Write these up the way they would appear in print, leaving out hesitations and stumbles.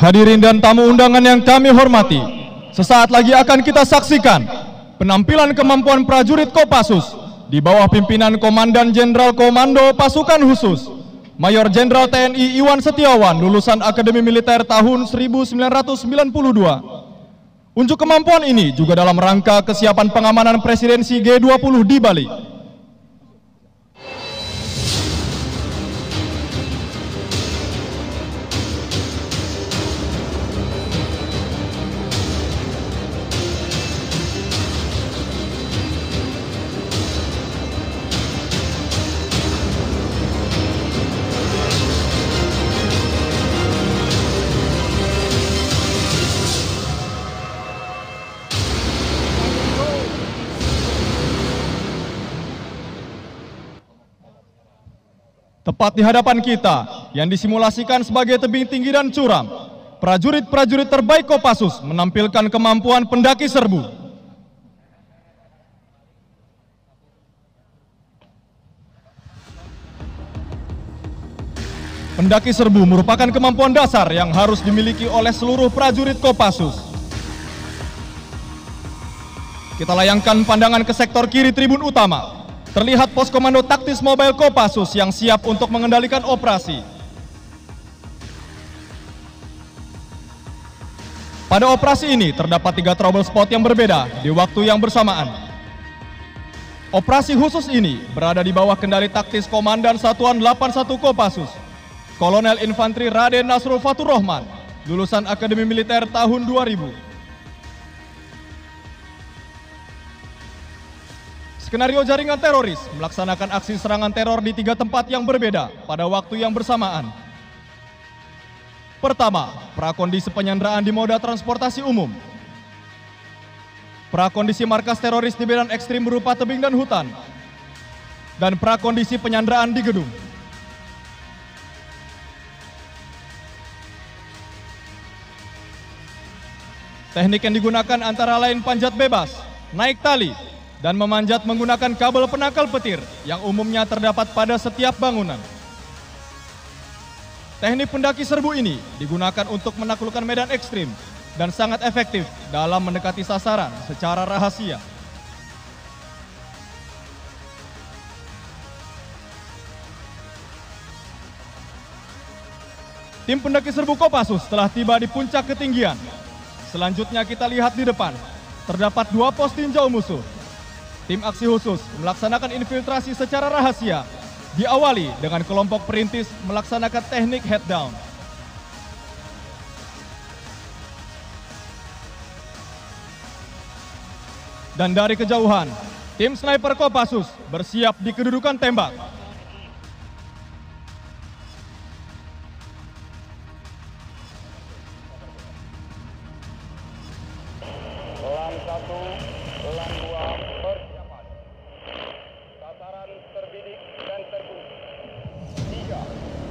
Hadirin dan tamu undangan yang kami hormati, sesaat lagi akan kita saksikan penampilan kemampuan prajurit Kopassus di bawah pimpinan Komandan Jenderal Komando Pasukan Khusus Mayor Jenderal TNI Iwan Setiawan, lulusan Akademi Militer tahun 1992. Unjuk kemampuan ini juga dalam rangka kesiapan pengamanan presidensi G20 di Bali. Tepat di hadapan kita, yang disimulasikan sebagai tebing tinggi dan curam, prajurit-prajurit terbaik Kopassus menampilkan kemampuan pendaki serbu. Pendaki serbu merupakan kemampuan dasar yang harus dimiliki oleh seluruh prajurit Kopassus. Kita layangkan pandangan ke sektor kiri tribun utama. Terlihat pos komando taktis mobile Kopassus yang siap untuk mengendalikan operasi. Pada operasi ini terdapat 3 trouble spot yang berbeda di waktu yang bersamaan. Operasi khusus ini berada di bawah kendali taktis Komandan Satuan 81 Kopassus, Kolonel Infanteri Raden Nasrul Fatur Rahman, lulusan Akademi Militer tahun 2000. Skenario jaringan teroris melaksanakan aksi serangan teror di 3 tempat yang berbeda pada waktu yang bersamaan. Pertama, prakondisi penyanderaan di moda transportasi umum. Prakondisi markas teroris di medan ekstrim berupa tebing dan hutan. Dan prakondisi penyanderaan di gedung. Teknik yang digunakan antara lain panjat bebas, naik tali, dan memanjat menggunakan kabel penangkal petir yang umumnya terdapat pada setiap bangunan. Teknik pendaki serbu ini digunakan untuk menaklukkan medan ekstrim dan sangat efektif dalam mendekati sasaran secara rahasia. Tim pendaki serbu Kopassus telah tiba di puncak ketinggian. Selanjutnya kita lihat di depan, terdapat 2 pos tinjau musuh. Tim aksi khusus melaksanakan infiltrasi secara rahasia, diawali dengan kelompok perintis melaksanakan teknik head down. Dan dari kejauhan, tim sniper Kopassus bersiap di kedudukan tembak. Pelan 1, pelan 2, persiapan. Sasaran terbidik dan tertutup. 3,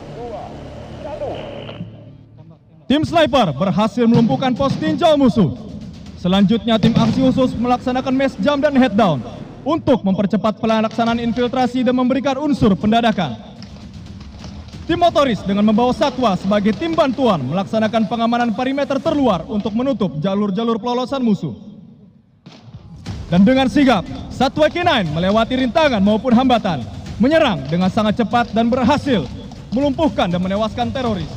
2, 1. Tim sniper berhasil melumpuhkan pos tinjau musuh. Selanjutnya tim aksi khusus melaksanakan mass jump dan head down untuk mempercepat pelaksanaan infiltrasi dan memberikan unsur pendadakan. Tim motoris dengan membawa satwa sebagai tim bantuan melaksanakan pengamanan perimeter terluar untuk menutup jalur-jalur pelolosan musuh. Dan dengan sigap, satwa K9 melewati rintangan maupun hambatan, menyerang dengan sangat cepat dan berhasil melumpuhkan dan menewaskan teroris.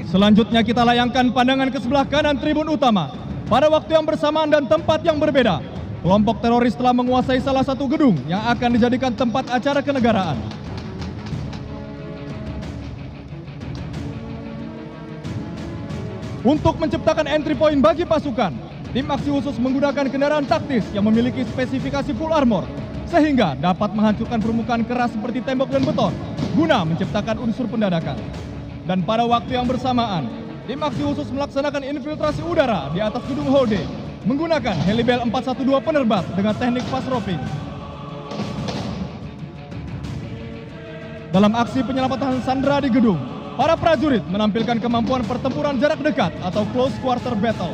Selanjutnya kita layangkan pandangan ke sebelah kanan tribun utama. Pada waktu yang bersamaan dan tempat yang berbeda, kelompok teroris telah menguasai salah satu gedung yang akan dijadikan tempat acara kenegaraan. Untuk menciptakan entry point bagi pasukan, tim aksi khusus menggunakan kendaraan taktis yang memiliki spesifikasi full armor, sehingga dapat menghancurkan permukaan keras seperti tembok dan beton, guna menciptakan unsur pendadakan. Dan pada waktu yang bersamaan, tim aksi khusus melaksanakan infiltrasi udara di atas gedung Hall D menggunakan Helibel 412 penerbat dengan teknik fast roping. Dalam aksi penyelamatan sandera di gedung, para prajurit menampilkan kemampuan pertempuran jarak dekat atau close quarter battle.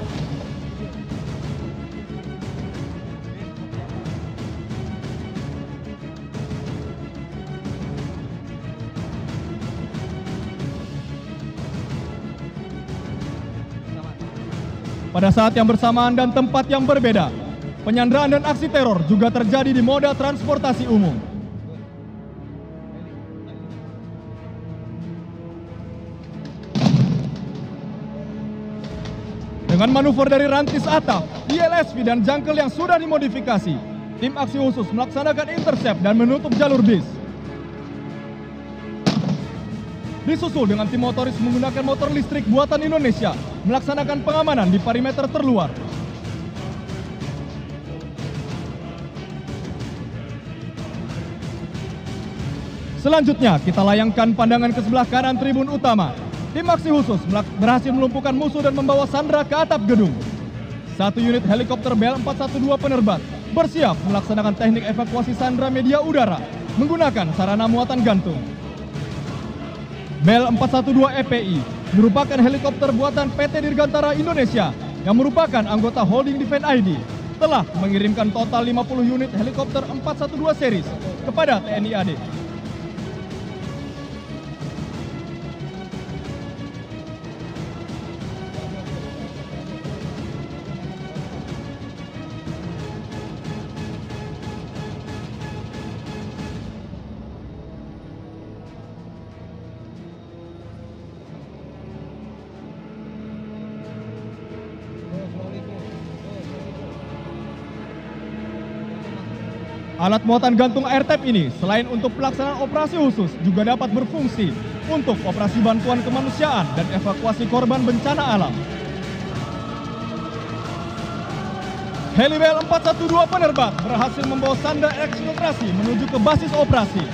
Pada saat yang bersamaan dan tempat yang berbeda, penyanderaan dan aksi teror juga terjadi di moda transportasi umum. Dengan manuver dari rantis atap, ILSV dan jangkel yang sudah dimodifikasi, tim aksi khusus melaksanakan intercept dan menutup jalur bis. Disusul dengan tim motoris menggunakan motor listrik buatan Indonesia melaksanakan pengamanan di perimeter terluar. Selanjutnya kita layangkan pandangan ke sebelah kanan tribun utama. Tim aksi khusus berhasil melumpuhkan musuh dan membawa sandera ke atap gedung. Satu unit helikopter Bell 412 penerbat bersiap melaksanakan teknik evakuasi sandera media udara menggunakan sarana muatan gantung. Bell 412 EPI merupakan helikopter buatan PT Dirgantara Indonesia yang merupakan anggota Holding Defense ID, telah mengirimkan total 50 unit helikopter 412 series kepada TNI AD. Alat muatan gantung AirTag ini selain untuk pelaksanaan operasi khusus juga dapat berfungsi untuk operasi bantuan kemanusiaan dan evakuasi korban bencana alam. Helibel 412 penerbat berhasil membawa sandera eksfiltrasi menuju ke basis operasi.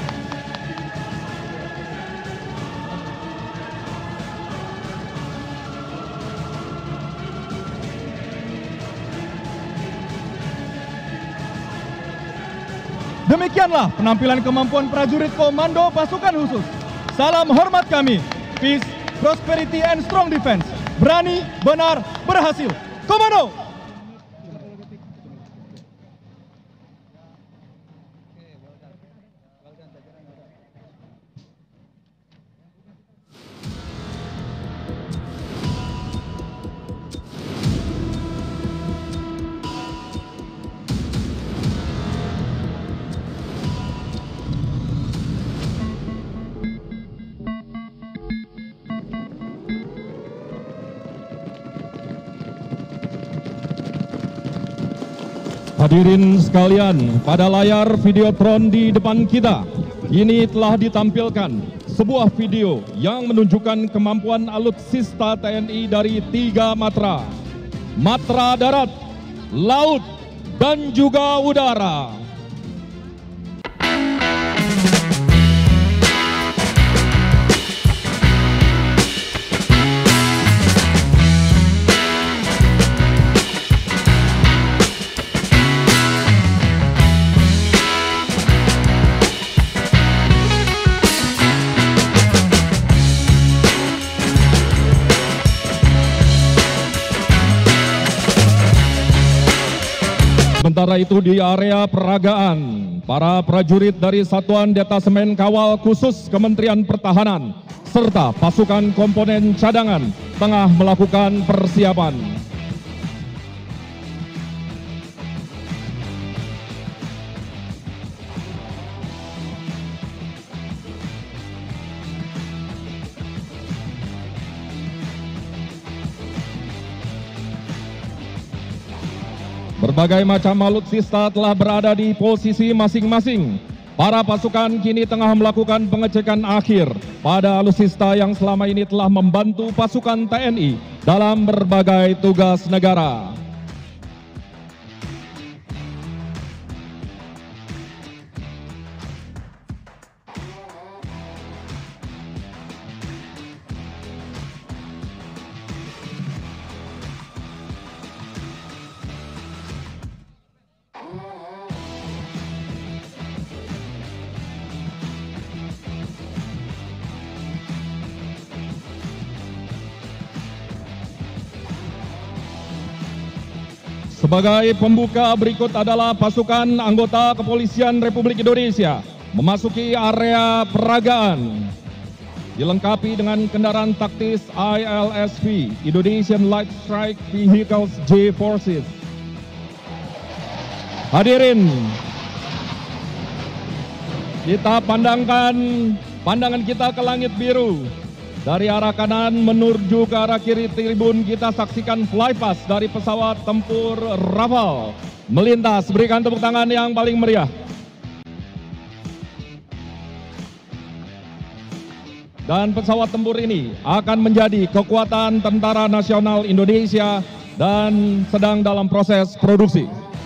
Demikianlah penampilan kemampuan prajurit Komando Pasukan Khusus. Salam hormat kami. Peace, prosperity, and strong defense. Berani, benar, berhasil. Komando! Hadirin sekalian, pada layar videotron di depan kita, ini telah ditampilkan sebuah video yang menunjukkan kemampuan alutsista TNI dari 3 matra. Matra darat, laut, dan juga udara. Sementara itu di area peragaan, para prajurit dari Satuan Detasemen Kawal Khusus Kementerian Pertahanan serta pasukan komponen cadangan tengah melakukan persiapan. Berbagai macam alutsista telah berada di posisi masing-masing. Para pasukan kini tengah melakukan pengecekan akhir pada alutsista yang selama ini telah membantu pasukan TNI dalam berbagai tugas negara. Sebagai pembuka, berikut adalah pasukan anggota Kepolisian Republik Indonesia memasuki area peragaan. Dilengkapi dengan kendaraan taktis ILSV, Indonesian Light Strike Vehicles J-Forces. Hadirin, kita pandangan kita ke langit biru. Dari arah kanan menuju ke arah kiri tribun kita saksikan flypast dari pesawat tempur Rafale melintas. Berikan tepuk tangan yang paling meriah. Dan pesawat tempur ini akan menjadi kekuatan Tentara Nasional Indonesia dan sedang dalam proses produksi.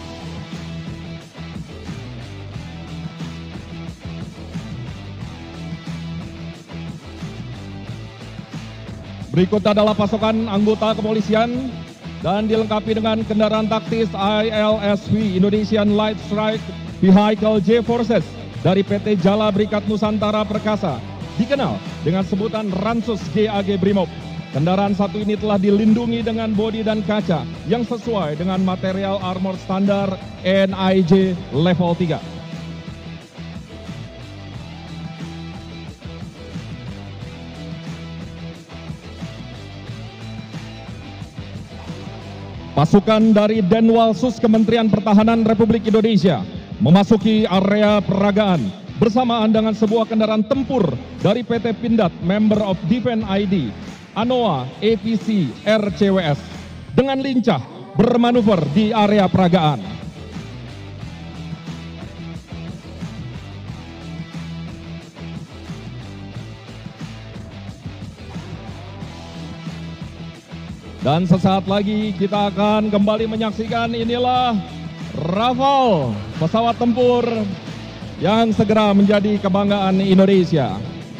Berikut adalah pasukan anggota kepolisian dan dilengkapi dengan kendaraan taktis ILSV, Indonesian Light Strike Vehicle J-Forces dari PT Jala Berikat Nusantara Perkasa, dikenal dengan sebutan Ransus GAG Brimob. Kendaraan satu ini telah dilindungi dengan bodi dan kaca yang sesuai dengan material armor standar NIJ level 3. Pasukan dari Denwalsus Kementerian Pertahanan Republik Indonesia memasuki area peragaan bersamaan dengan sebuah kendaraan tempur dari PT Pindad Member of Defense ID ANOA APC RCWS dengan lincah bermanuver di area peragaan. Dan sesaat lagi kita akan kembali menyaksikan inilah Rafale, pesawat tempur yang segera menjadi kebanggaan Indonesia.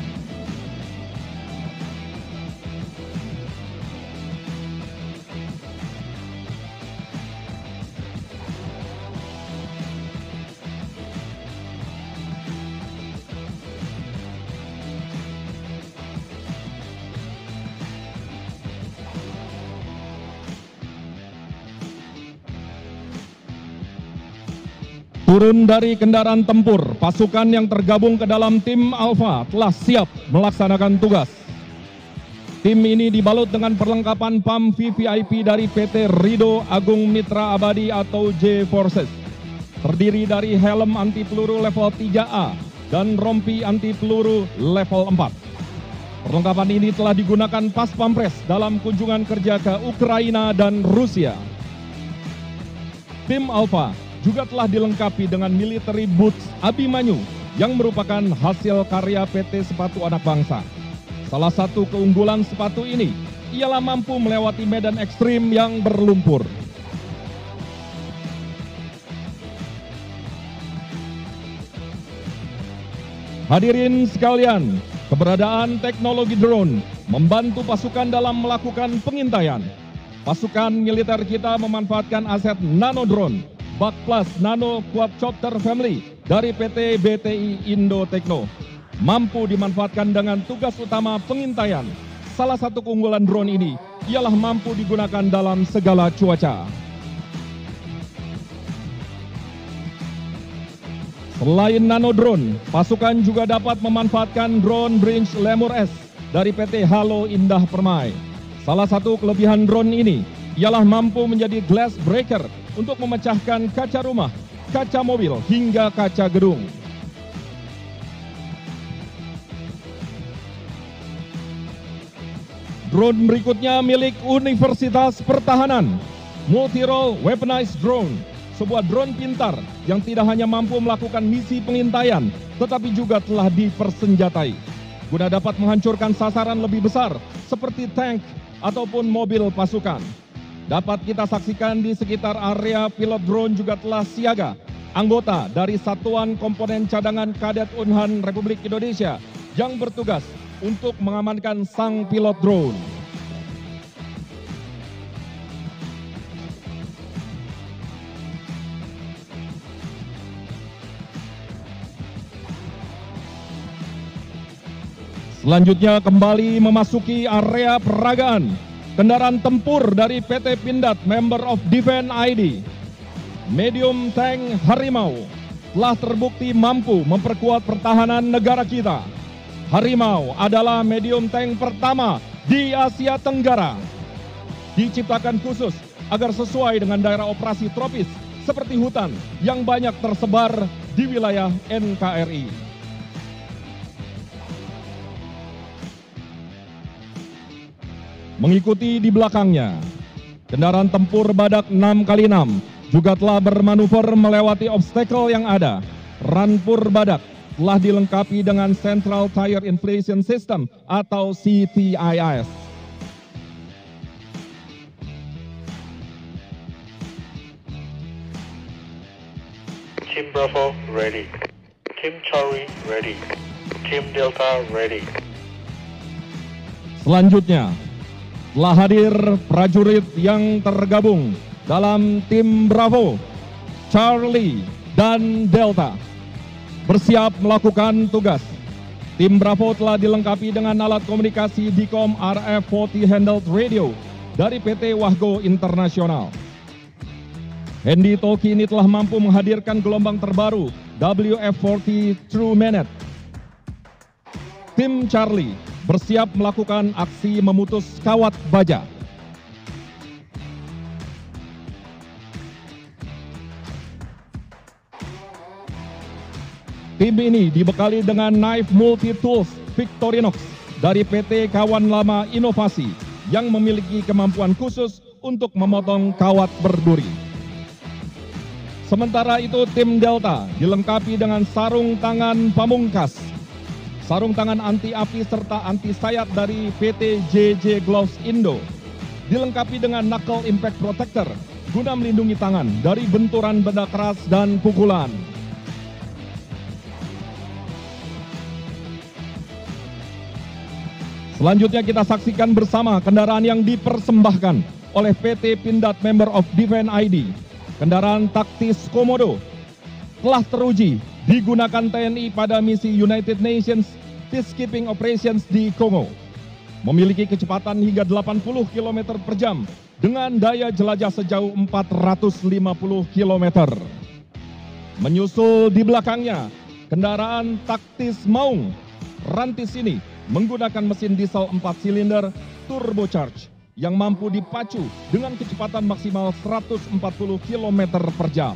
Turun dari kendaraan tempur, pasukan yang tergabung ke dalam tim Alpha telah siap melaksanakan tugas. Tim ini dibalut dengan perlengkapan PAM VVIP dari PT Rido Agung Mitra Abadi atau J-Forces. Terdiri dari helm anti peluru level 3A dan rompi anti peluru level 4. Perlengkapan ini telah digunakan Pas Pampres dalam kunjungan kerja ke Ukraina dan Rusia. Tim Alpha juga telah dilengkapi dengan military boots Abimanyu yang merupakan hasil karya PT Sepatu Anak Bangsa. Salah satu keunggulan sepatu ini ialah mampu melewati medan ekstrim yang berlumpur. Hadirin sekalian, keberadaan teknologi drone membantu pasukan dalam melakukan pengintaian. Pasukan militer kita memanfaatkan aset nano drone Bak Plus Nano Quadcopter Family dari PT BTI Indo Tekno. Mampu dimanfaatkan dengan tugas utama pengintaian. Salah satu keunggulan drone ini ialah mampu digunakan dalam segala cuaca. Selain nano drone, pasukan juga dapat memanfaatkan drone Brinch Lemur S dari PT Halo Indah Permai. Salah satu kelebihan drone ini ialah mampu menjadi glass breaker untuk memecahkan kaca rumah, kaca mobil, hingga kaca gedung. Drone berikutnya milik Universitas Pertahanan. Multi-Role Weaponized Drone, sebuah drone pintar yang tidak hanya mampu melakukan misi pengintaian, tetapi juga telah dipersenjatai guna dapat menghancurkan sasaran lebih besar seperti tank ataupun mobil pasukan. Dapat kita saksikan di sekitar area pilot drone juga telah siaga anggota dari Satuan Komponen Cadangan Kadet Unhan Republik Indonesia yang bertugas untuk mengamankan sang pilot drone. Selanjutnya kembali memasuki area peragaan kendaraan tempur dari PT Pindad Member of Defense ID. Medium Tank Harimau telah terbukti mampu memperkuat pertahanan negara kita. Harimau adalah medium tank pertama di Asia Tenggara. Diciptakan khusus agar sesuai dengan daerah operasi tropis seperti hutan yang banyak tersebar di wilayah NKRI. Mengikuti di belakangnya, kendaraan tempur Badak 6x6 juga telah bermanuver melewati obstacle yang ada. Rampur Badak telah dilengkapi dengan Central Tire Inflation System atau CTIS. Team Bravo ready. Team Charlie ready. Team Delta ready. Selanjutnya, telah hadir prajurit yang tergabung dalam tim Bravo, Charlie, dan Delta bersiap melakukan tugas. Tim Bravo telah dilengkapi dengan alat komunikasi DICOM RF40 handheld radio dari PT Wahgo Internasional. Handy talkie ini telah mampu menghadirkan gelombang terbaru WF40 True Minute. Tim Charlie bersiap melakukan aksi memutus kawat baja. Tim ini dibekali dengan knife multi-tools Victorinox dari PT Kawan Lama Inovasi yang memiliki kemampuan khusus untuk memotong kawat berduri. Sementara itu tim Delta dilengkapi dengan sarung tangan pamungkas, sarung tangan anti api serta anti sayat dari PT JJ Gloves Indo, dilengkapi dengan knuckle impact protector guna melindungi tangan dari benturan benda keras dan pukulan. Selanjutnya kita saksikan bersama kendaraan yang dipersembahkan oleh PT Pindad Member of Defense ID. Kendaraan taktis Komodo telah teruji digunakan TNI pada misi United Nations Peacekeeping Operations di Kongo. Memiliki kecepatan hingga 80 km per jam dengan daya jelajah sejauh 450 km. Menyusul di belakangnya, kendaraan taktis Maung. Rantis ini menggunakan mesin diesel 4 silinder turbocharged yang mampu dipacu dengan kecepatan maksimal 140 km per jam.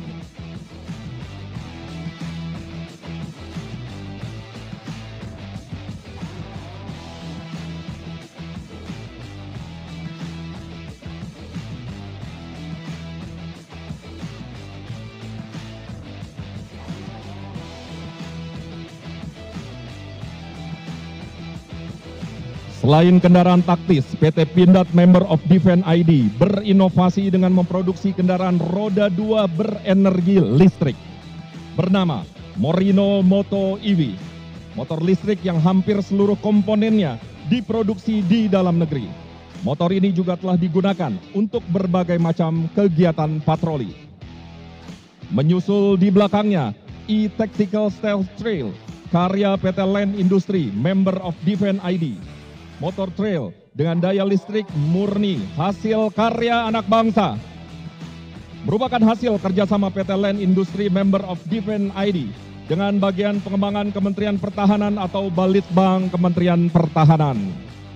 Selain kendaraan taktis, PT Pindad Member of Defense ID berinovasi dengan memproduksi kendaraan roda 2 berenergi listrik bernama Morino Moto EV, motor listrik yang hampir seluruh komponennya diproduksi di dalam negeri. Motor ini juga telah digunakan untuk berbagai macam kegiatan patroli. Menyusul di belakangnya, E-Tactical Stealth Trail, karya PT Land Industry Member of Defense ID. Motor trail dengan daya listrik murni hasil karya anak bangsa. Merupakan hasil kerjasama PT Land Industry Member of Defense ID dengan bagian pengembangan Kementerian Pertahanan atau Balitbang Kementerian Pertahanan.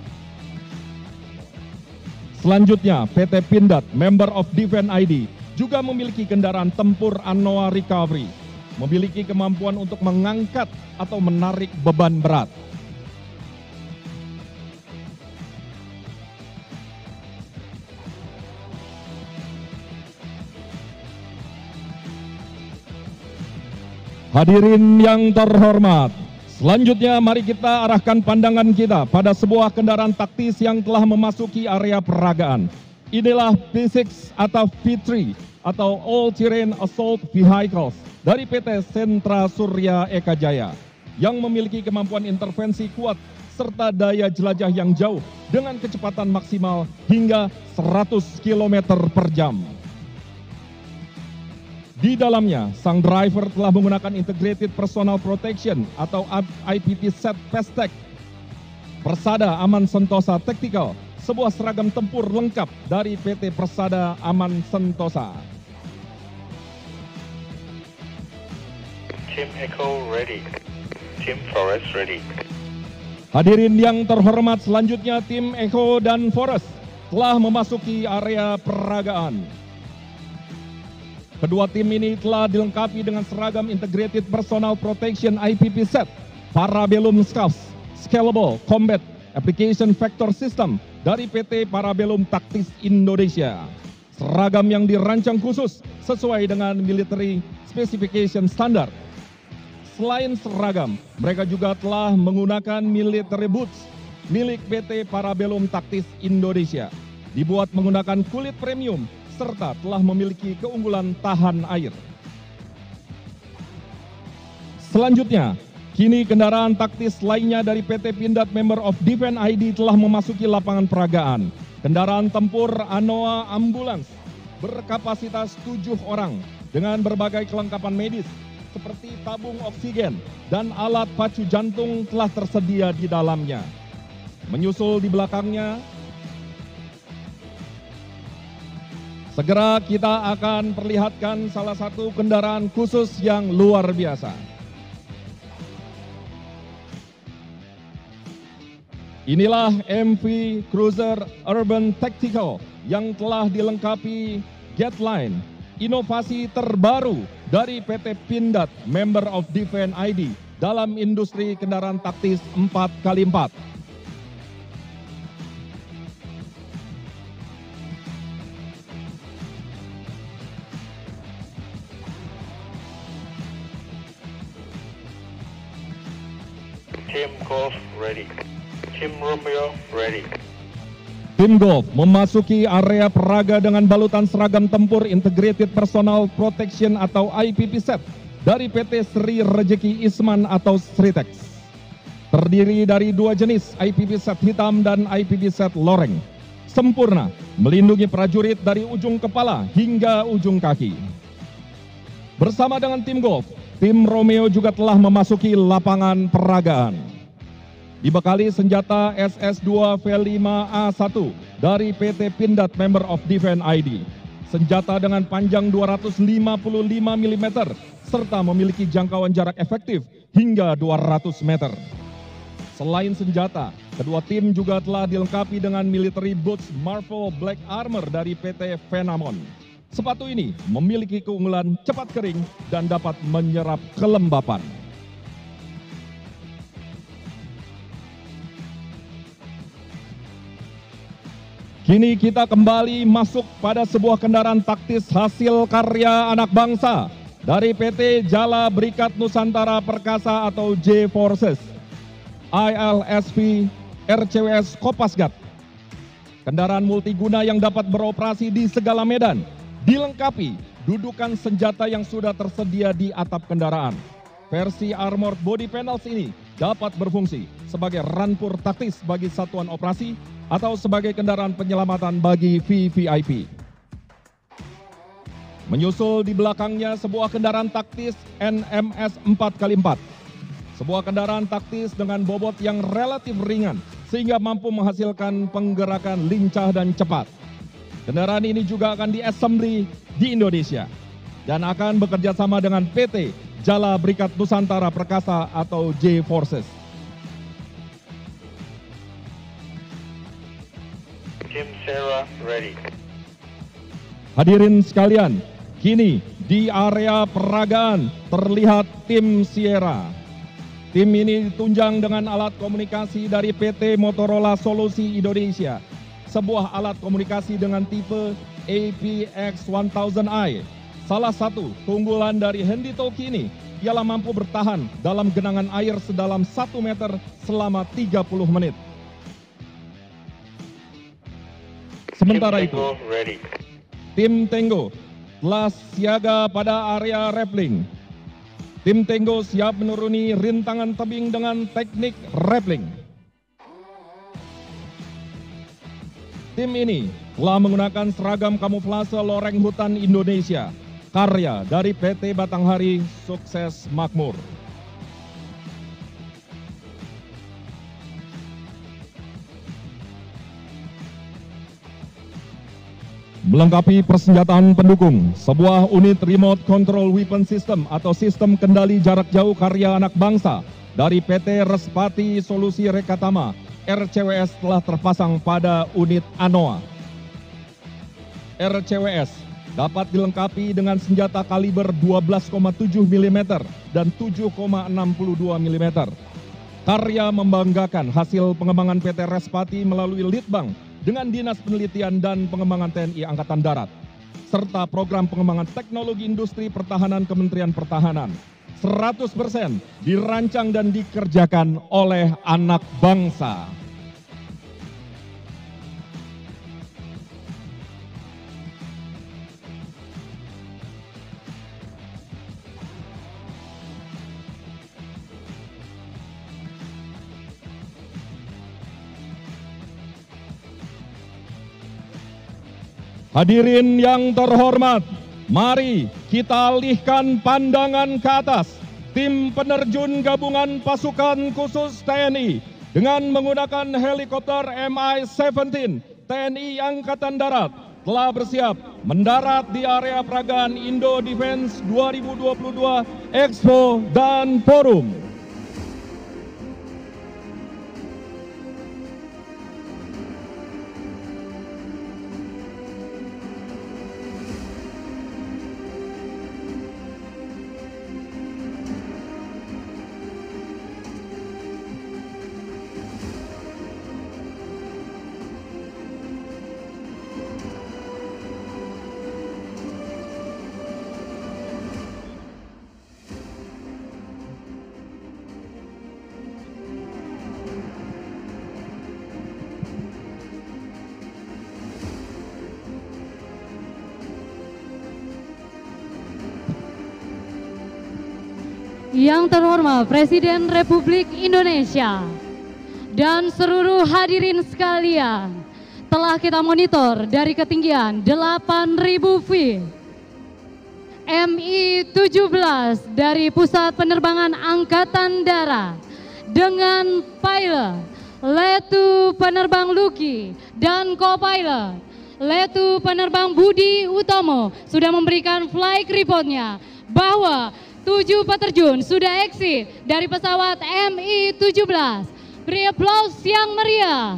Selanjutnya, PT Pindad Member of Defense ID juga memiliki kendaraan tempur Anoa Recovery, memiliki kemampuan untuk mengangkat atau menarik beban berat. Hadirin yang terhormat, selanjutnya mari kita arahkan pandangan kita pada sebuah kendaraan taktis yang telah memasuki area peragaan. Inilah P6 atau V3 atau All Terrain Assault Vehicles dari PT Sentra Surya Eka Jaya yang memiliki kemampuan intervensi kuat serta daya jelajah yang jauh dengan kecepatan maksimal hingga 100 km per jam. Di dalamnya, sang driver telah menggunakan Integrated Personal Protection atau IPP Set Pestek, Persada Aman Sentosa Tactical, sebuah seragam tempur lengkap dari PT Persada Aman Sentosa. Team Echo ready. Team Forest ready. Hadirin yang terhormat, selanjutnya tim Echo dan Forest telah memasuki area peragaan. Kedua tim ini telah dilengkapi dengan seragam Integrated Personal Protection IPP Set, Parabellum Scuffs, Scalable Combat Application Vector System dari PT Parabellum Taktis Indonesia. Seragam yang dirancang khusus sesuai dengan Military Specification Standard. Selain seragam, mereka juga telah menggunakan military boots milik PT Parabellum Taktis Indonesia. Dibuat menggunakan kulit premium serta telah memiliki keunggulan tahan air. Selanjutnya, kini kendaraan taktis lainnya dari PT Pindad Member of Defense ID telah memasuki lapangan peragaan. Kendaraan tempur Anoa Ambulance berkapasitas 7 orang dengan berbagai kelengkapan medis seperti tabung oksigen dan alat pacu jantung telah tersedia di dalamnya. Menyusul di belakangnya, segera kita akan perlihatkan salah satu kendaraan khusus yang luar biasa. Inilah MV Cruiser Urban Tactical yang telah dilengkapi Gatline, inovasi terbaru dari PT Pindad Member of Defense ID dalam industri kendaraan taktis 4x4. Team Golf ready. Team Romeo ready. Tim Golf memasuki area peraga dengan balutan seragam tempur Integrated Personal Protection atau IPP Set dari PT Sri Rejeki Isman atau Sritex. Terdiri dari 2 jenis IPP Set hitam dan IPP Set loreng. Sempurna, melindungi prajurit dari ujung kepala hingga ujung kaki. Bersama dengan tim Golf, tim Romeo juga telah memasuki lapangan peragaan. Dibekali senjata SS2 V5A1 dari PT Pindad Member of Defense ID. Senjata dengan panjang 255 mm serta memiliki jangkauan jarak efektif hingga 200 meter. Selain senjata, kedua tim juga telah dilengkapi dengan military boots Marvel Black Armor dari PT Venamon. Sepatu ini memiliki keunggulan cepat kering dan dapat menyerap kelembapan. Kini kita kembali masuk pada sebuah kendaraan taktis hasil karya anak bangsa dari PT Jala Berikat Nusantara Perkasa atau J-Forces, ILSV RCWS Kopasgat. Kendaraan multiguna yang dapat beroperasi di segala medan, dilengkapi dudukan senjata yang sudah tersedia di atap kendaraan. Versi armored body panels ini dapat berfungsi sebagai rampur taktis bagi satuan operasi atau sebagai kendaraan penyelamatan bagi VVIP. Menyusul di belakangnya sebuah kendaraan taktis NMS 4x4. Sebuah kendaraan taktis dengan bobot yang relatif ringan sehingga mampu menghasilkan penggerakan lincah dan cepat. Kendaraan ini juga akan di-assembly di Indonesia dan akan bekerja sama dengan PT Jala Berikat Nusantara Perkasa atau J-Forces. Team Sarah ready. Hadirin sekalian, kini di area peragaan terlihat tim Sierra. Tim ini ditunjang dengan alat komunikasi dari PT Motorola Solusi Indonesia. Sebuah alat komunikasi dengan tipe APX1000i, salah satu keunggulan dari Hendy Toki ini ialah mampu bertahan dalam genangan air sedalam 1 meter selama 30 menit. Sementara itu, Tango ready. tim Tango telah siaga pada area rappelling. Tim Tango siap menuruni rintangan tebing dengan teknik rappelling. Tim ini telah menggunakan seragam kamuflase loreng hutan Indonesia, karya dari PT Batanghari Sukses Makmur. Melengkapi persenjataan pendukung, sebuah unit remote control weapon system atau sistem kendali jarak jauh karya anak bangsa dari PT Respati Solusi Rekatama RCWS telah terpasang pada unit ANOA. RCWS dapat dilengkapi dengan senjata kaliber 12,7 mm dan 7,62 mm. Karya membanggakan hasil pengembangan PT Respati melalui Litbang dengan Dinas Penelitian dan Pengembangan TNI Angkatan Darat, serta program pengembangan teknologi industri pertahanan Kementerian Pertahanan. 100% dirancang dan dikerjakan oleh anak bangsa. Hadirin yang terhormat, mari kita alihkan pandangan ke atas. Tim penerjun gabungan pasukan khusus TNI dengan menggunakan helikopter Mi-17 TNI Angkatan Darat telah bersiap mendarat di area peragaan Indo Defense 2022 Expo dan Forum. Yang terhormat Presiden Republik Indonesia dan seluruh hadirin sekalian, telah kita monitor dari ketinggian 8.000 feet Mi-17 dari Pusat Penerbangan Angkatan Darat dengan pilot Letu Penerbang Luki dan co-pilot Letu Penerbang Budi Utomo sudah memberikan flight reportnya bahwa 7 peterjun sudah exit dari pesawat Mi-17. Beri aplaus yang meriah.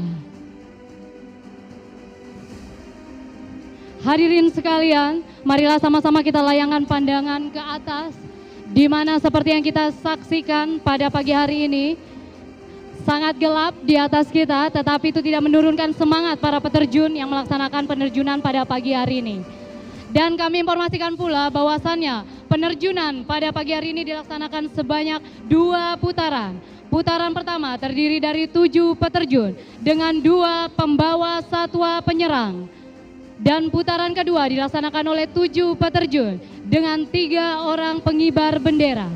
Hadirin sekalian, marilah sama-sama kita layangkan pandangan ke atas, di mana seperti yang kita saksikan pada pagi hari ini, sangat gelap di atas kita, tetapi itu tidak menurunkan semangat para peterjun yang melaksanakan penerjunan pada pagi hari ini. Dan kami informasikan pula bahwasannya penerjunan pada pagi hari ini dilaksanakan sebanyak 2 putaran. Putaran pertama terdiri dari 7 peterjun dengan 2 pembawa satwa penyerang. Dan putaran kedua dilaksanakan oleh 7 peterjun dengan 3 orang pengibar bendera.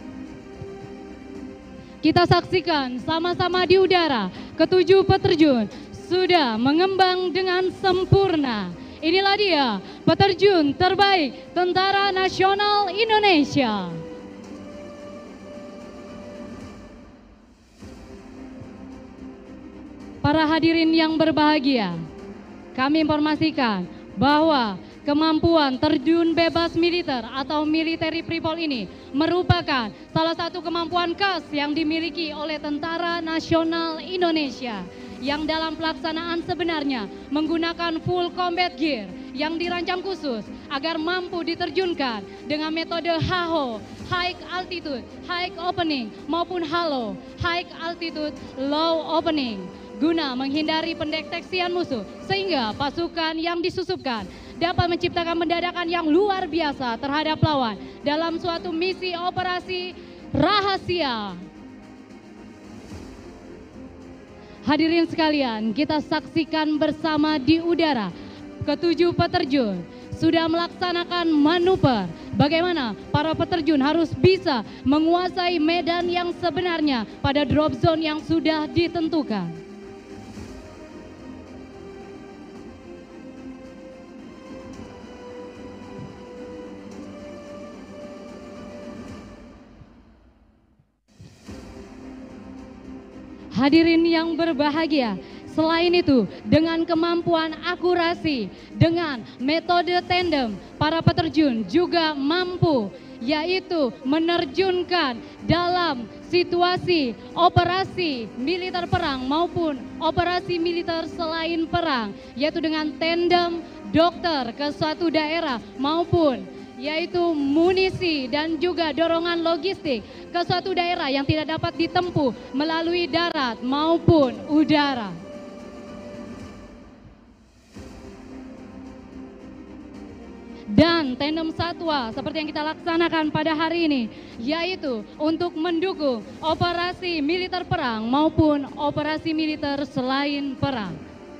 Kita saksikan sama-sama di udara, ke-7 peterjun sudah mengembang dengan sempurna. Inilah dia peterjun terbaik Tentara Nasional Indonesia. Para hadirin yang berbahagia, kami informasikan bahwa kemampuan terjun bebas militer atau military freefall ini merupakan salah satu kemampuan khas yang dimiliki oleh Tentara Nasional Indonesia, yang dalam pelaksanaan sebenarnya menggunakan full combat gear yang dirancang khusus agar mampu diterjunkan dengan metode HAHO, High Altitude High Opening, maupun HALO, High Altitude Low Opening, guna menghindari pendeteksian musuh sehingga pasukan yang disusupkan dapat menciptakan pendadakan yang luar biasa terhadap lawan dalam suatu misi operasi rahasia. Hadirin sekalian, kita saksikan bersama di udara, ketujuh peterjun sudah melaksanakan manuver. Bagaimana para peterjun harus bisa menguasai medan yang sebenarnya pada drop zone yang sudah ditentukan. Hadirin yang berbahagia, selain itu dengan kemampuan akurasi, dengan metode tandem, para peterjun juga mampu yaitu menerjunkan dalam situasi operasi militer perang maupun operasi militer selain perang, yaitu dengan tandem dokter ke suatu daerah maupun yaitu munisi dan juga dorongan logistik ke suatu daerah yang tidak dapat ditempuh melalui darat maupun udara. Dan tandem satwa seperti yang kita laksanakan pada hari ini, yaitu untuk mendukung operasi militer perang maupun operasi militer selain perang.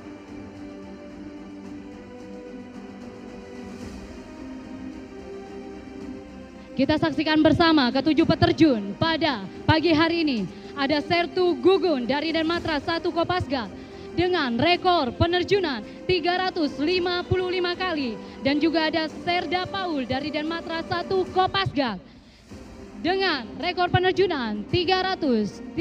Kita saksikan bersama ketujuh peterjun pada pagi hari ini. Ada Sertu Gugun dari Denmatra 1 Kopasgat dengan rekor penerjunan 355 kali. Dan juga ada Serda Paul dari Denmatra 1 Kopasgat dengan rekor penerjunan 335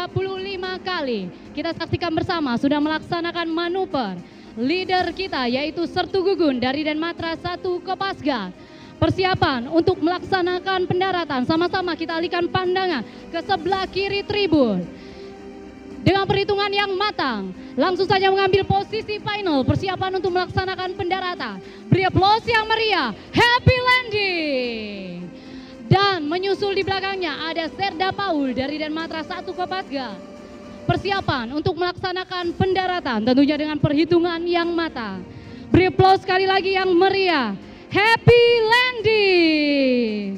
kali. Kita saksikan bersama sudah melaksanakan manuver. Leader kita yaitu Sertu Gugun dari Denmatra 1 Kopasgat. Persiapan untuk melaksanakan pendaratan, sama-sama kita alihkan pandangan ke sebelah kiri tribun. Dengan perhitungan yang matang, langsung saja mengambil posisi final, persiapan untuk melaksanakan pendaratan. Beri aplaus yang meriah, happy landing. Dan menyusul di belakangnya ada Serda Paul dari Denmatra 1 Kopasgat. Persiapan untuk melaksanakan pendaratan, tentunya dengan perhitungan yang matang. Beri aplaus sekali lagi yang meriah. Happy landing.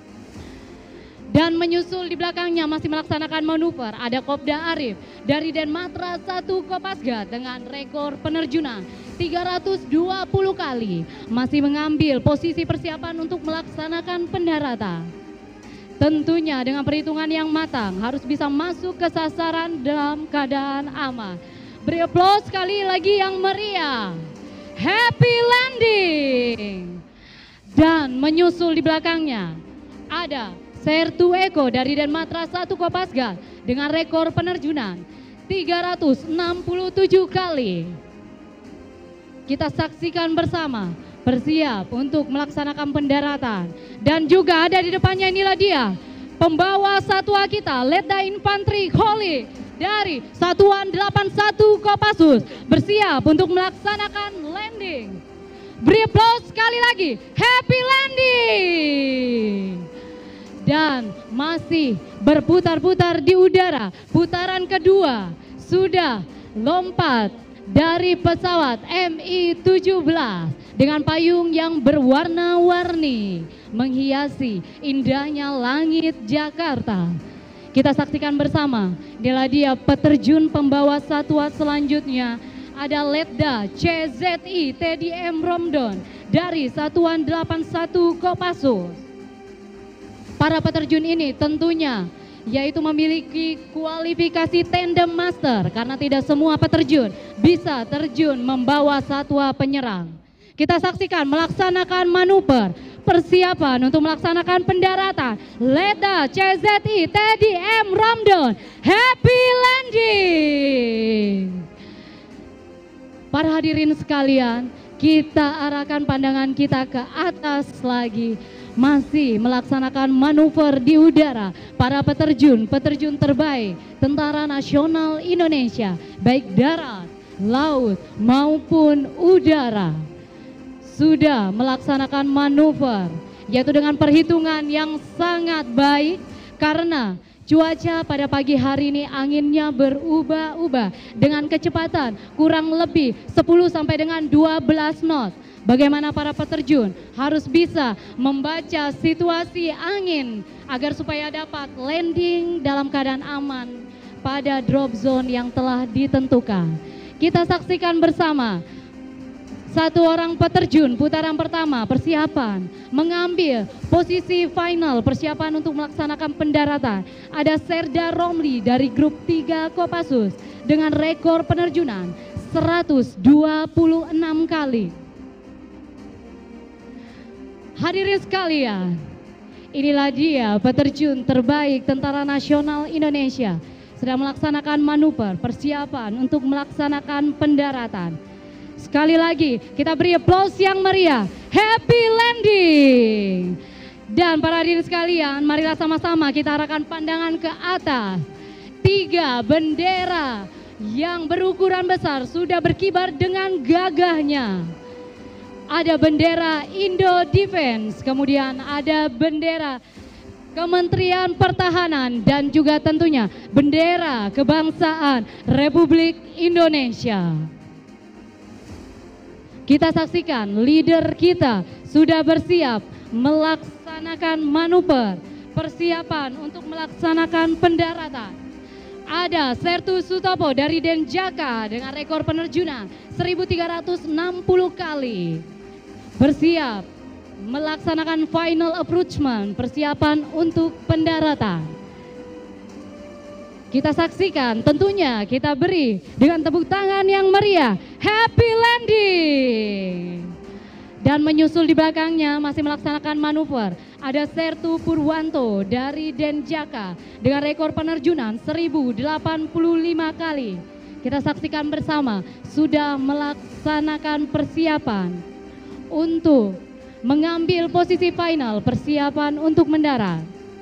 Dan menyusul di belakangnya masih melaksanakan manuver ada Kopda Arif dari Denmatra 1 Kopasgat dengan rekor penerjunan 320 kali. Masih mengambil posisi persiapan untuk melaksanakan pendaratan. Tentunya dengan perhitungan yang matang harus bisa masuk ke sasaran dalam keadaan aman. Beri aplaus sekali lagi yang meriah. Happy landing. Dan menyusul di belakangnya ada Sertu Eko dari Denmatra 1 Kopasgat dengan rekor penerjunan 367 kali. Kita saksikan bersama bersiap untuk melaksanakan pendaratan. Dan juga ada di depannya, inilah dia pembawa satwa kita, Letda Infantri Kholi dari Satuan 81 Kopassus bersiap untuk melaksanakan landing. Beri aplaus sekali lagi, happy landing. Dan masih berputar-putar di udara, putaran kedua sudah lompat dari pesawat Mi-17 dengan payung yang berwarna-warni menghiasi indahnya langit Jakarta. Kita saksikan bersama, inilah dia peterjun pembawa satwa selanjutnya. Ada Letda CZI Teddy M. Romdon dari Satuan 81 Kopassus. Para peterjun ini tentunya yaitu memiliki kualifikasi tandem master karena tidak semua peterjun bisa terjun membawa satwa penyerang. Kita saksikan melaksanakan manuver persiapan untuk melaksanakan pendaratan. Letda CZI Teddy M. Romdon, happy landing. Para hadirin sekalian, kita arahkan pandangan kita ke atas lagi. Masih melaksanakan manuver di udara. Para peterjun terbaik Tentara Nasional Indonesia, baik darat, laut maupun udara, sudah melaksanakan manuver, yaitu dengan perhitungan yang sangat baik karena cuaca pada pagi hari ini anginnya berubah-ubah dengan kecepatan kurang lebih 10 sampai dengan 12 knot. bagaimana para peterjun harus bisa membaca situasi angin agar supaya dapat landing dalam keadaan aman pada drop zone yang telah ditentukan. Kita saksikan bersama satu orang peterjun putaran pertama persiapan mengambil posisi final persiapan untuk melaksanakan pendaratan. Ada Serda Romli dari grup 3 Kopassus dengan rekor penerjunan 126 kali. Hadirin sekalian, inilah dia peterjun terbaik Tentara Nasional Indonesia sedang melaksanakan manuver persiapan untuk melaksanakan pendaratan. Sekali lagi kita beri aplaus yang meriah. Happy landing. Dan para hadirin sekalian, marilah sama-sama kita arahkan pandangan ke atas. 3 bendera yang berukuran besar sudah berkibar dengan gagahnya. Ada bendera Indo Defense, kemudian ada bendera Kementerian Pertahanan dan juga tentunya bendera kebangsaan Republik Indonesia. Kita saksikan leader kita sudah bersiap melaksanakan manuver persiapan untuk melaksanakan pendaratan. Ada Sertu Sutopo dari Denjaka dengan rekor penerjunan 1360 kali. Bersiap melaksanakan final approachment persiapan untuk pendaratan. Kita saksikan, tentunya kita beri dengan tepuk tangan yang meriah. Happy landing. Dan menyusul di belakangnya masih melaksanakan manuver. Ada Sertu Purwanto dari Denjaka dengan rekor penerjunan 1085 kali. Kita saksikan bersama sudah melaksanakan persiapan untuk mengambil posisi final persiapan untuk mendarat.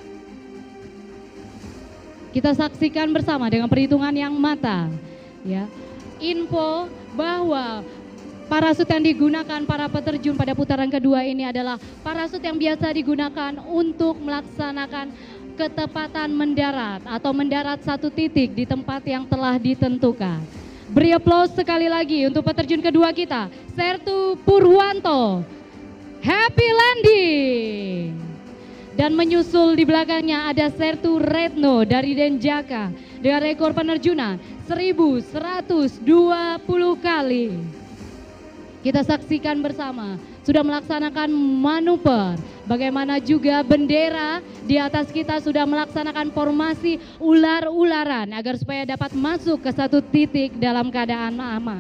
Kita saksikan bersama dengan perhitungan yang matang. Ya, info bahwa parasut yang digunakan para peterjun pada putaran kedua ini adalah parasut yang biasa digunakan untuk melaksanakan ketepatan mendarat atau mendarat satu titik di tempat yang telah ditentukan. Beri aplaus sekali lagi untuk peterjun kedua kita, Sertu Purwanto. Happy landing. Dan menyusul di belakangnya ada Sertu Retno dari Denjaka dengan rekor penerjunan 1120 kali. Kita saksikan bersama sudah melaksanakan manuver. Bagaimana juga bendera di atas kita sudah melaksanakan formasi ular-ularan agar supaya dapat masuk ke satu titik dalam keadaan aman.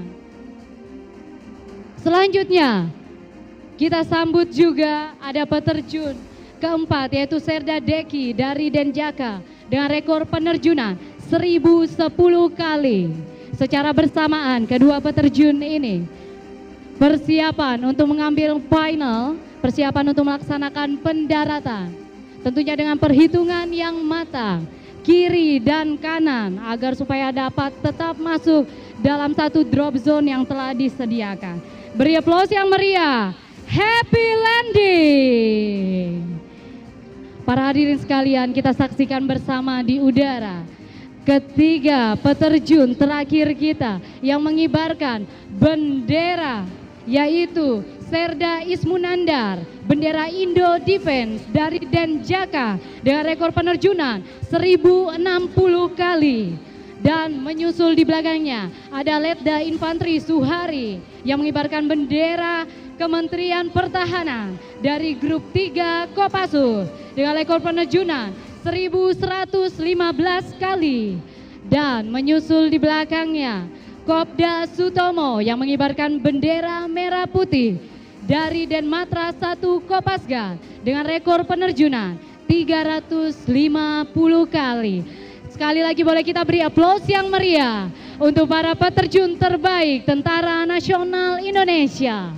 Selanjutnya kita sambut juga ada peterjun keempat yaitu Serda Deki dari Denjaka dengan rekor penerjunan 1010 kali. Secara bersamaan kedua peterjun ini persiapan untuk mengambil final, persiapan untuk melaksanakan pendaratan. Tentunya dengan perhitungan yang matang, kiri dan kanan agar supaya dapat tetap masuk dalam satu drop zone yang telah disediakan. Beri aplaus yang meriah. Happy landing. Para hadirin sekalian, kita saksikan bersama di udara ketiga peterjun terakhir kita yang mengibarkan bendera yaitu Serda Ismunandar, bendera Indo Defense dari Denjaka dengan rekor penerjunan 1060 kali. Dan menyusul di belakangnya ada Letda Infanteri Suhari yang mengibarkan bendera Kementerian Pertahanan dari grup 3 Kopassus dengan rekor penerjunan 1115 kali. Dan menyusul di belakangnya Kopda Sutomo yang mengibarkan bendera merah putih dari Denmatra 1 Kopasgat dengan rekor penerjunan 350 kali. Sekali lagi boleh kita beri aplaus yang meriah untuk para peterjun terbaik Tentara Nasional Indonesia.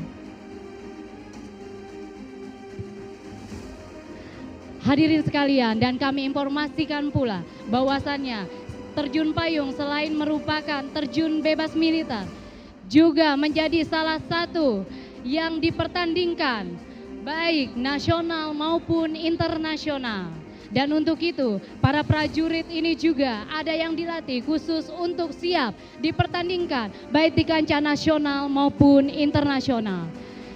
Hadirin sekalian, dan kami informasikan pula bahwasannya terjun payung selain merupakan terjun bebas militer juga menjadi salah satu yang dipertandingkan baik nasional maupun internasional. Dan untuk itu para prajurit ini juga ada yang dilatih khusus untuk siap dipertandingkan baik di kancah nasional maupun internasional.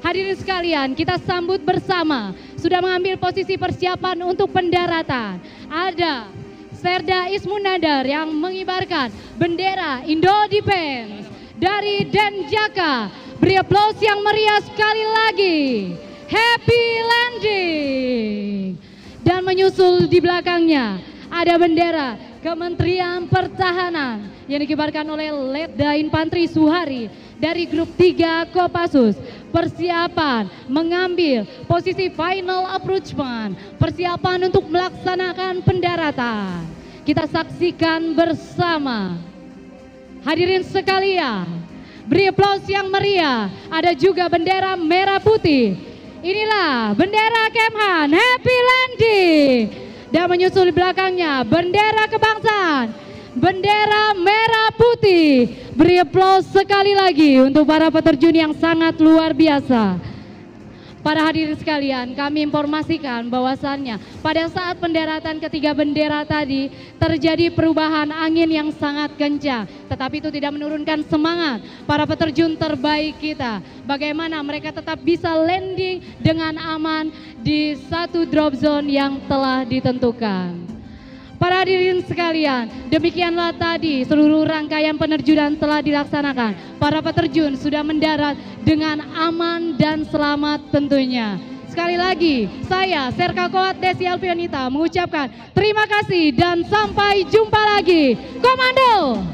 Hadirin sekalian, kita sambut bersama. Sudah mengambil posisi persiapan untuk pendaratan. Ada Serda Ismunandar yang mengibarkan bendera Indo Defense dari Denjaka. Beri aplaus yang meriah sekali lagi. Happy landing. Dan menyusul di belakangnya ada bendera Kementerian Pertahanan yang dikibarkan oleh Letda Infantri Suhari dari grup 3 Kopassus. Persiapan mengambil posisi final approachment, persiapan untuk melaksanakan pendaratan. Kita saksikan bersama. Hadirin sekalian, beri aplaus yang meriah. Ada juga bendera merah putih. Inilah bendera Kemhan. Happy landing. Dan menyusul di belakangnya bendera kebangsaan, bendera merah putih. Beri aplaus sekali lagi untuk para peterjun yang sangat luar biasa. Para hadirin sekalian, kami informasikan bahwasannya pada saat pendaratan ketiga bendera tadi terjadi perubahan angin yang sangat kencang. Tetapi itu tidak menurunkan semangat para peterjun terbaik kita. Bagaimana mereka tetap bisa landing dengan aman di satu drop zone yang telah ditentukan. Para hadirin sekalian, demikianlah tadi seluruh rangkaian penerjunan telah dilaksanakan. Para peterjun sudah mendarat dengan aman dan selamat tentunya. Sekali lagi, saya Serka Koat Desi Alfionita mengucapkan terima kasih dan sampai jumpa lagi. Komando!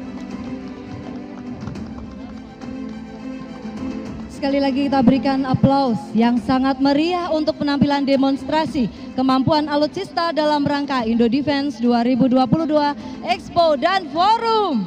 Sekali lagi kita berikan aplaus yang sangat meriah untuk penampilan demonstrasi kemampuan alutsista dalam rangka Indo Defense 2022 Expo dan Forum.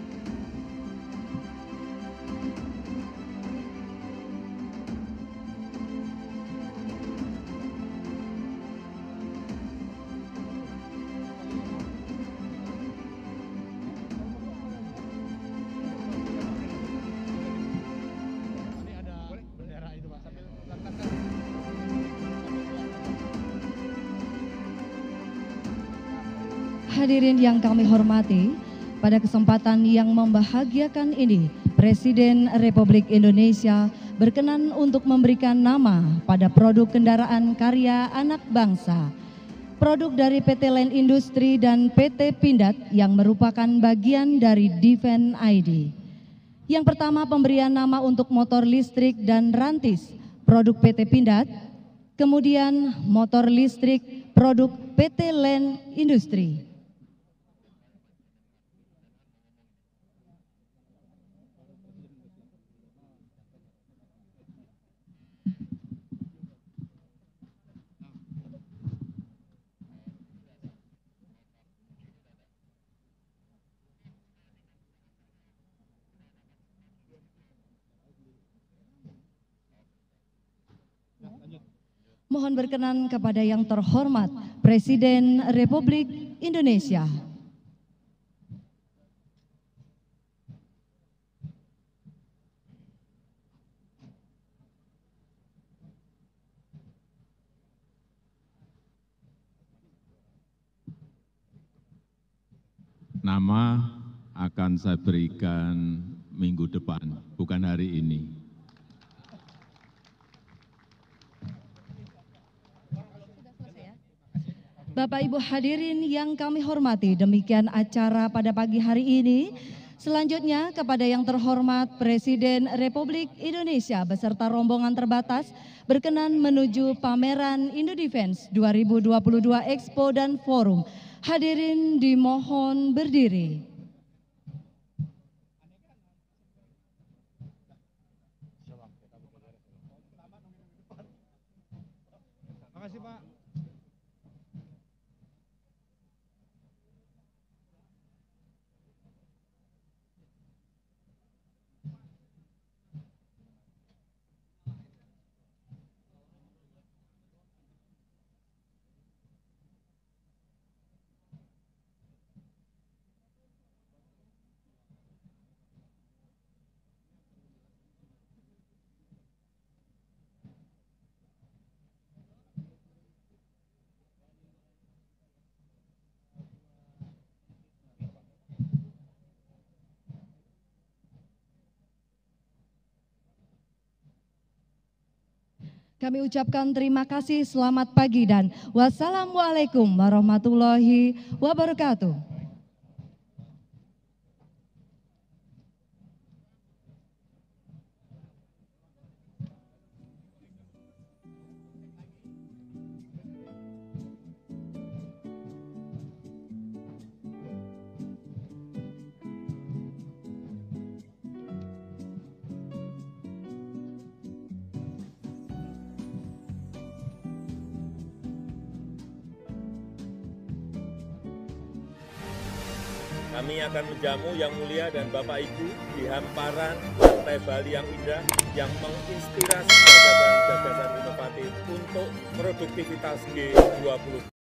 Hadirin yang kami hormati, pada kesempatan yang membahagiakan ini, Presiden Republik Indonesia berkenan untuk memberikan nama pada produk kendaraan karya anak bangsa. Produk dari PT Land Industri dan PT Pindad yang merupakan bagian dari Defense ID. Yang pertama pemberian nama untuk motor listrik dan rantis, produk PT Pindad. Kemudian motor listrik, produk PT Land Industri. Mohon berkenan kepada yang terhormat Presiden Republik Indonesia. Nama akan saya berikan minggu depan, bukan hari ini. Bapak Ibu hadirin yang kami hormati, demikian acara pada pagi hari ini. Selanjutnya kepada yang terhormat Presiden Republik Indonesia beserta rombongan terbatas berkenan menuju pameran Indo Defense 2022 Expo dan Forum. Hadirin dimohon berdiri. Terima kasih Pak. Kami ucapkan terima kasih, selamat pagi dan wassalamualaikum warahmatullahi wabarakatuh. Kami akan menjamu Yang Mulia dan Bapak Ibu di hamparan pantai Bali yang indah yang menginspirasi gagasan-gagasan inovatif untuk produktivitas G20.